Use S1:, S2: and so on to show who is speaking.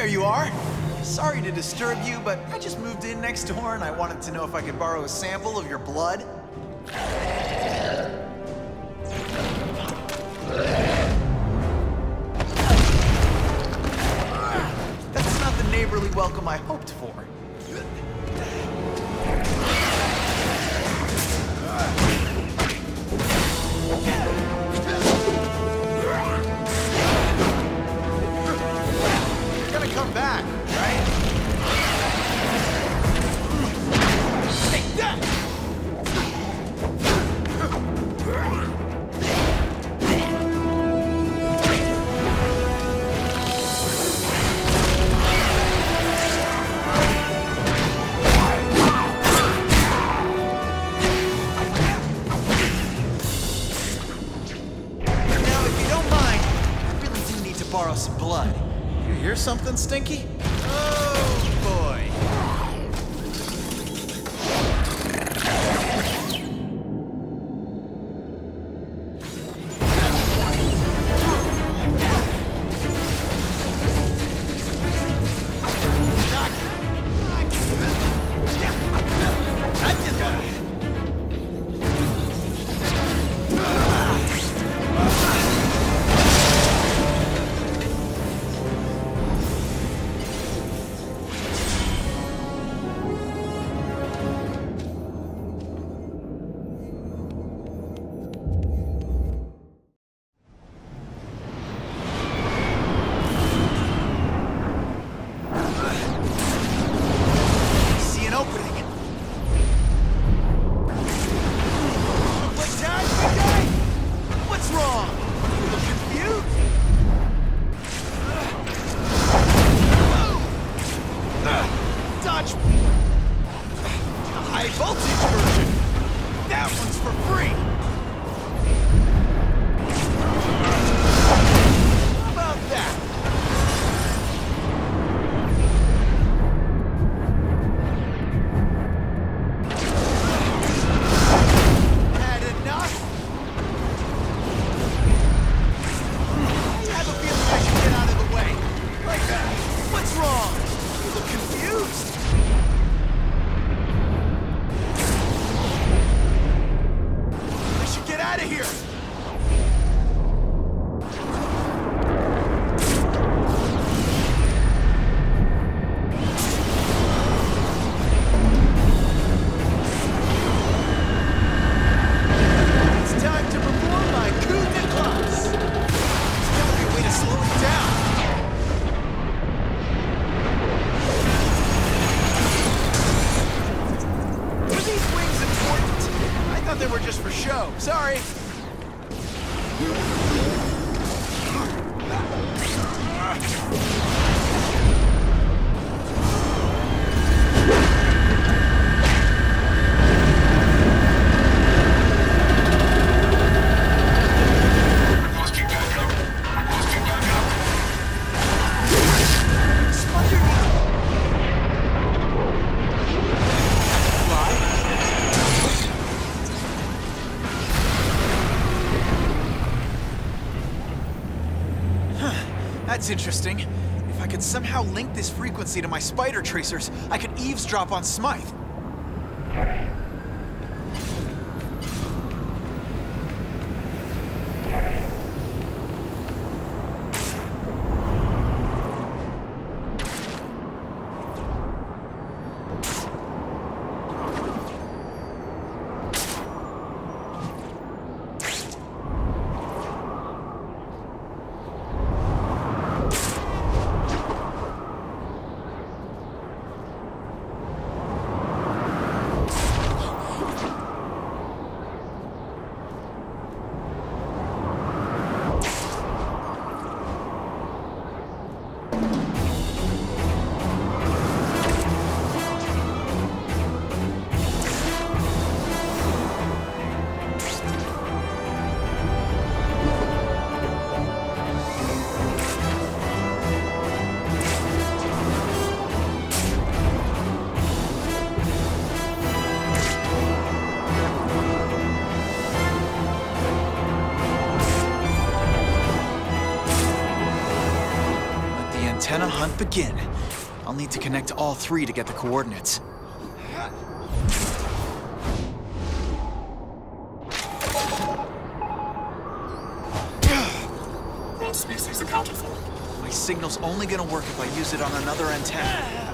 S1: there you are. Sorry to disturb you, but I just moved in next door and I wanted to know if I could borrow a sample of your blood. That's not the neighborly welcome I hoped for. You're gonna come back, right? Take that! Borrow some blood. You hear something, Stinky? Oh, boy. High voltage version! That one's for free! How about that? Had enough? I have a feeling I should get out of the way. Like that. What's wrong? You look confused. Get out of here! It's time to perform my coup d'éclat. There's gotta be a way to slow it down. Were these wings important? I thought they were just for show. Sorry. That's interesting. If I could somehow link this frequency to my spider tracers, I could eavesdrop on Smythe. Antenna hunt begin. I'll need to connect to all three to get the coordinates.
S2: One species accounted for.
S1: My signal's only gonna work if I use it on another antenna.